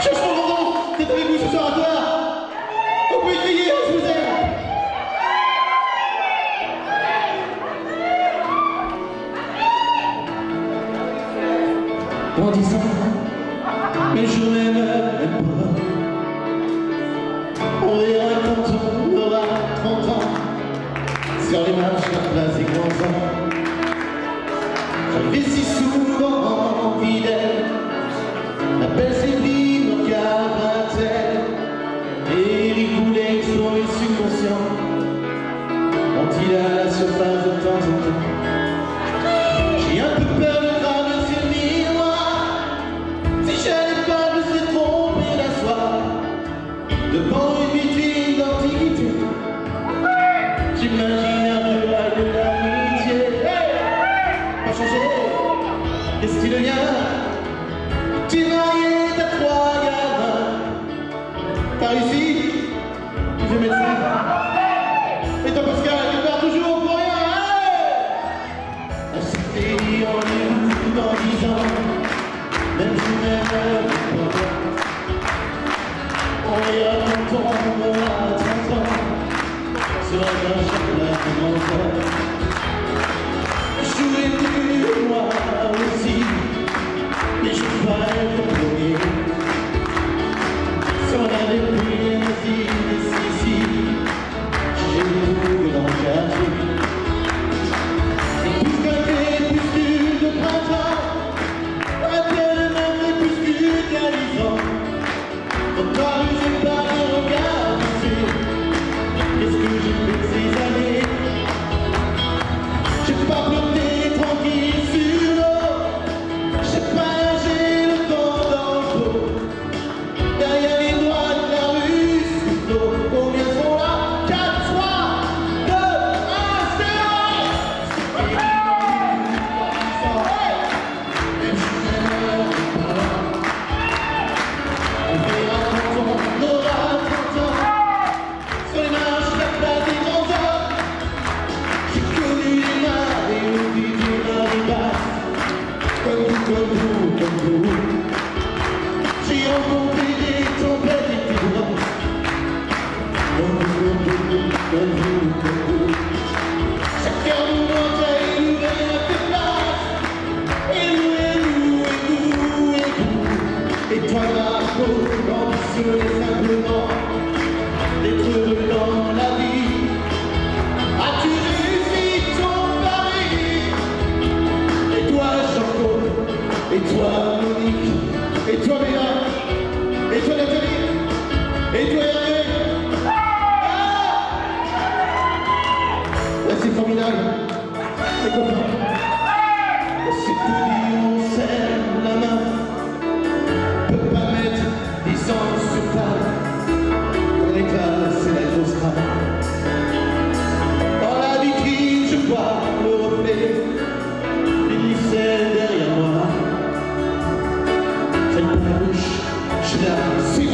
Cherche mon nom, c'est avec vous ce soir à toi. On peut crier, je vous aime. Grandissant, mes journées ne m'aiment pas. On verra quand on aura 30 ans, sur les marches, la place des grands ans. J'arrivais si souvent fidèle, la belle Céline au cabaret, et Eric Boulet sont les subconscients, quand il est à la surface de temps en temps. J'ai un peu peur de traverser le miroir, si j'allais pas me laisser tromper la soie, devant une vitrine d'antiquité. J'imagine un peu de l'amitié. Hey, pas changé, qu'est-ce qui devient? Tu es marié, t'as 3 gamins. Par ici, tu fais médecin. Et toi Pascal, tu pars toujours pour rien. Hey, on s'était dit en nous dans 10 ans, même si même pas. On ira quand on aura 30 ans, sur la place de l'enfant. Je jouais plus moi aussi, mais je veux pas être premier. Si on avait pris les musiques ici, j'ai trouvé dans le quartier. Et plus qu'un fait, plus qu'une de printemps, un tel même fait plus qu'une qu'à 10 ans. Dans ta rue, j'ai pas de regard dessus. Qu'est-ce que j'ai fait de ces années? J'ai pas flotté tranquille sur l'eau, j'ai pas nagé le temps dans le dos. Derrière les doigts de la rue, c'est l'eau. Combien sont là? 4, 3, 2, 1, 0. Et même si je n'aime pas, on verra quand on aura 30 ans, sur les marches, la place des grands hommes. J'ai connu les mains et oublié dans les basses, comme vous, comme vous, comme vous. J'ai rencontré des tempêtes et des vents, comme vous, comme vous, comme vous, comme vous. Chacun nous montrait et nous verrait des places, et nous, et nous, et nous, et nous. Et toi, Marco, ambitieux et simplement d'être heureux dans la vie. As-tu réussi ton pari? Et toi, Jean-Claude, et toi, Monique, et toi, Béla, et toi, Nathalie, et toi, Hervé. Ah, c'est formidable, les copains. C'est tout dit, on serre la main. Peut pas mettre licence sur table. Dans les classes, c'est la grosse crame. Dans la vitrine, je vois le reflet des lycées derrière moi. Cette bouche, je la suis.